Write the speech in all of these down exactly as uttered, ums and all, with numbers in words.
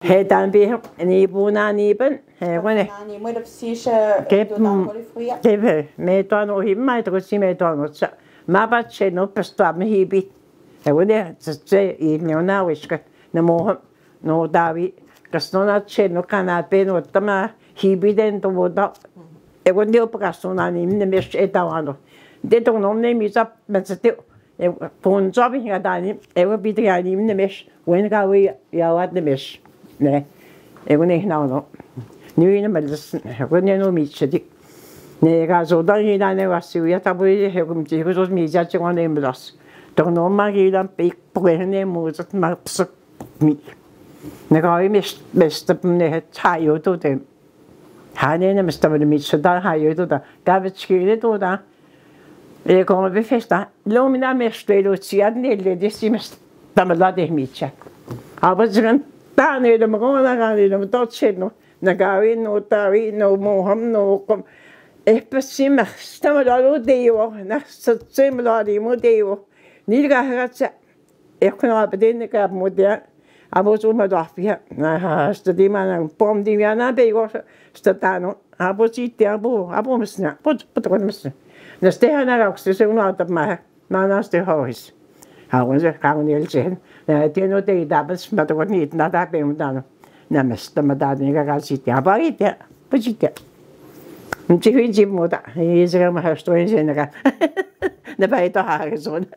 He dan bi ni buna ni ben. He wene. Ni moet op zich dodan golfria. Ke me to no hi mai to si me to no sa. Ma ba che no pesta me hi bi. He wene se i no na wiska. Na mo no davi. Kasnona che no kana pe no tama hi bi den to voda. E wene o kasnona ni ne me che ta wano. De to no ne mi sa me se te. E pon job hi ga dani. E wo bi de ga ni ne me. Wene ga we ya wat ne me. Ne. E wene na no. Ni na meles. Wene no mi che di. 내가 조당이 나네 왔어요. 타부이 해금지 그래서 미자 정원에 물었어. 또 너마기란 빅보에네 무슨 막스 미. 내가 이 미스 미스터네 차요도 돼. 하네는 미스터는 미스다 하요도다. 가베치기도다. E come vi festa, l'omina mestelo ci annelle di si stamla de micha. Abazran tane de magona gani de toceno, na gawi no tawi no moham no kom. E passima stamla lo deo, na stemla di modeo. Nilga ragazza e con la bedene che modia. Abo su ma dafia, na sta di mana un pom di viana bego statano. Abo ci te abo, abo misna, pot pot con misna. Nes det han er også så noget der mig man er det højs. Har hun så kan hun hjælpe til. Ja, det er noget det der bes med det nyt når der er med der. Nærmest der der ikke kan sige det bare det. På sit der. Men det er ikke mod der. Jeg skal mig have stået ind der. Det var ikke har sådan.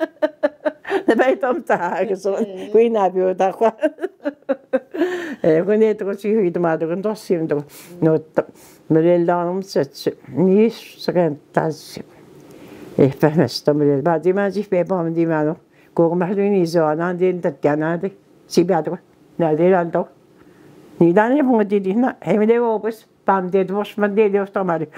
Det var ikke om der har sådan. Vi er jo der quoi. Eh, kun det tror jeg ikke meget kun der siger det. Noget men det lader sig ni så kan tas eh fast med det bare det man siger på men det man går med det ni så han det der kan det sig bedre nej det er alt ni der er på det det nej men det var også bam det var som det det står meget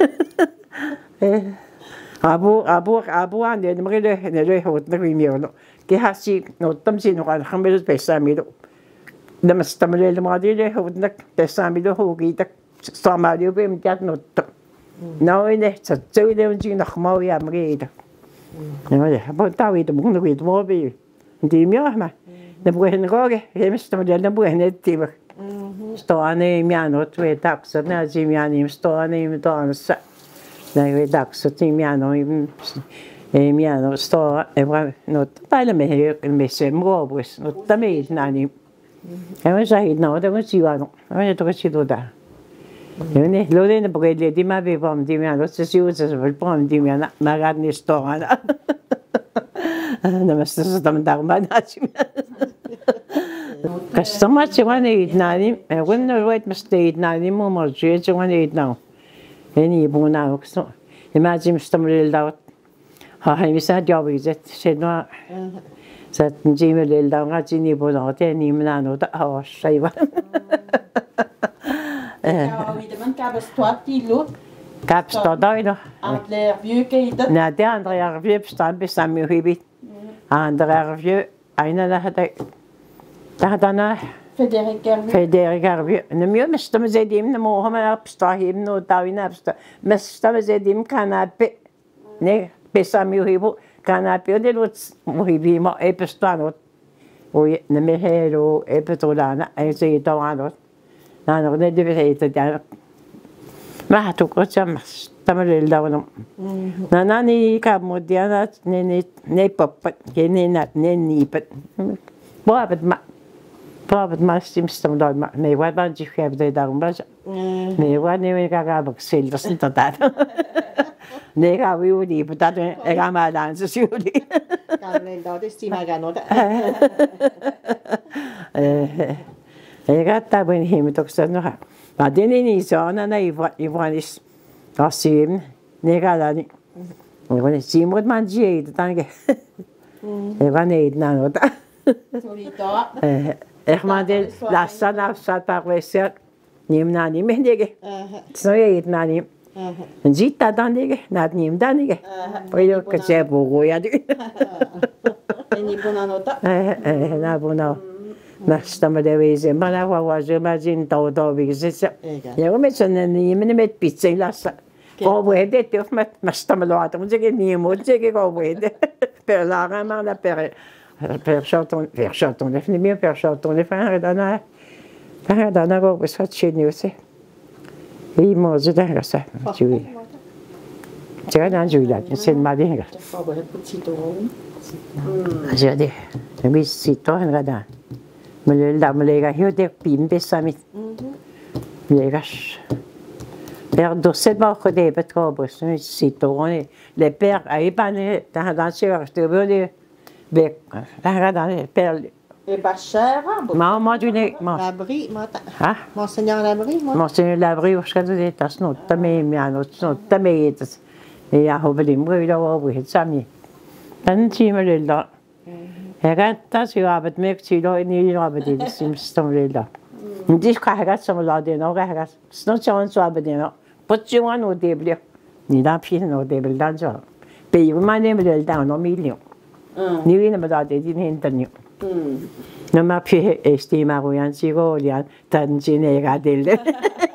eh abu abu abu han det men det er det hot der vi mere det har sig noget dem sig noget han vil bedre med det der man står med det meget det hot der bedre med det hogi der Samario bem jat no. Now in it so so they were nach mau ya mrede. No ja, aber da wieder mun wieder wo bi. Die mir ma. Da buhen roge, hemst ma del buhen et tiber. Sto ane mi ano tue tak so na ji mi ani sto ane mi to sa. Na we tak so ti mi ano e mi ano sto e bra no tale me me se mo bus no tame nani. E ma sai no da si va no. Ma to si do da. Ne, lo de porque le di ma be pom di ma lo se si usa se pom di ma ma gadni sto ana. Na ma sto sta mandar ma na ci. Kastama ci wane idnani, e wonno wait ma sto idnani mo mo je ci wane idnao. Eni bu na okso. Imagine sto mo le daw. Ha ha mi sa job izet se no. Sa ji me le daw nga ci ni bo no te ni ma no da ha sai va. Ja, wie de man kabes tot die lo. Kabes tot daar. Andre vieux ke dat. Na de andere vieux bestaan bestaan meer hibit. Andere vieux eine da hat da hat dan Federic Garvieux. Federic Garvieux. Ne meer mestem ze dim ne mo ha absta him no davina absta. Mestem ze dim kanape. Ne bestaan meer hibo kanape de lot mo hibi ma e bestaan. O ne me hero e petolana e ze tawano. Na no ne deve heita ja. Ma tu cosa mas tamel davano. Na na ni ka modiana ne ne ne pop ke ne na ne ni pet. Boabet ma boabet ma sim stam da me wa ban ji heb de darum ba. Me wa ne me ka ga bak sel das nit da. Ne ga wi u di pata de e ga ma dan se si u di. Ka ne da de sti ma ga no da. Eh Egatta ben him toksa no ha. Ma deni ni zona na Ivanis. Asim negalani. Ivani simod manji ed tange. Ivani ed na no da. Solita. Eh Ermandel la sana sa parveser nimna ni mendege. So ed na ni. Zita danige na nim danige. Oyo ka se bogo ya di. Ni bona nota. Eh eh na bona. Nästa med det viset. Man har varit med sin dag och viset. Jag med såna ni men med pizza i lassa. Och vad det det med nästa med låt. Men det är ni mot det går vad det. Per la man la per per chaton per chaton det ni mer per chaton det fan redan 다 나나고 그 사치니 요새 이 뭐지다 그래서 주의 제가 난 주의다 sen 마디 해가 Có bữa bữa chi tố. 아셔야 돼 미시도 하나가 다 물을 담을래가 효대 빈베사미 내가 père d'Ossel va regarder peut-être parce que si tourne les pères à épaner dans dans ce que je veux bec dans dans les pères Et Bachar, maman du nez Labri, ah Monseigneur Labri, moi. Monseigneur Labri was gaat het dat snot tamé miano snot tamé het ja hobelim we daar wel we het samen dan zien we het daar hij gaat dat je arbeid met je daar in je arbeid die sims dan wel daar niet ga hij gaat samen laten nog hij gaat snot zo'n zo arbeid nou potjuan o deblie niet dat je no deblie dan zo bij je maar nemen we daar nog miljoen nu in de dat die hinten nu maar je estima goeie aan zich dan zien hij gaat delen